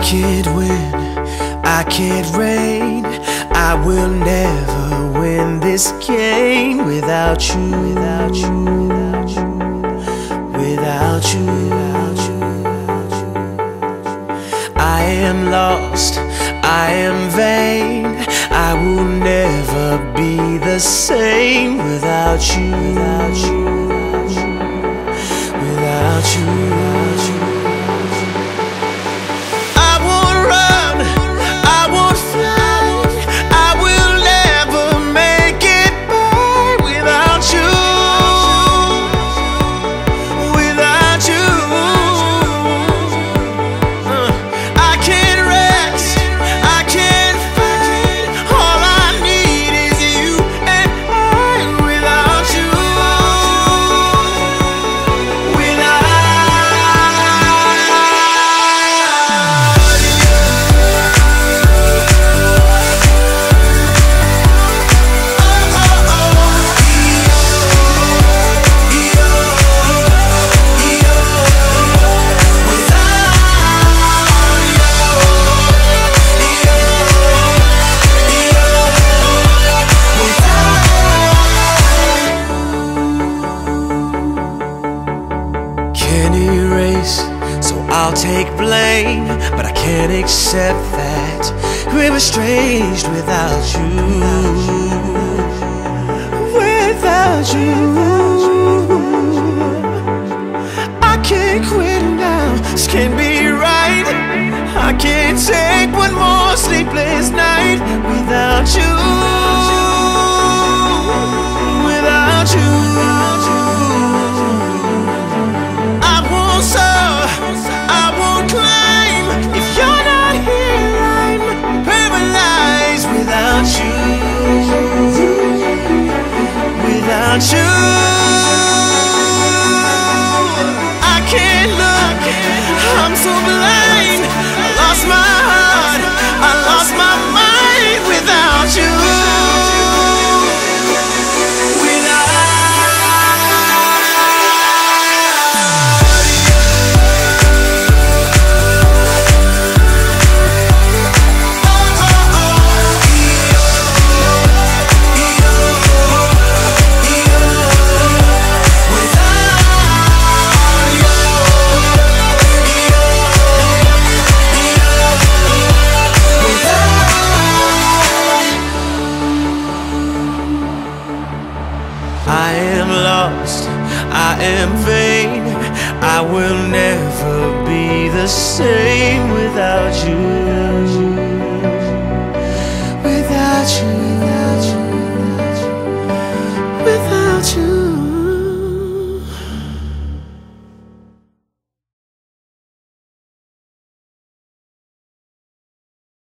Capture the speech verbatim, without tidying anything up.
can't win, I can't reign, I will never win this game without you, without you, without you, without you, without you, without you. I am lost, I am vain, I will never be the same without you, without you, without you, without you, without you. So I'll take blame, but I can't accept that we're estranged without you, without you. I can't quit now, this can't be right. I can't take one more sleepless night without you, without you. Without you, I can't look, I'm so blind. I lost my heart, I lost my mind without you. I am lost, I am vain, I will never be the same without you, without you, without you, without you.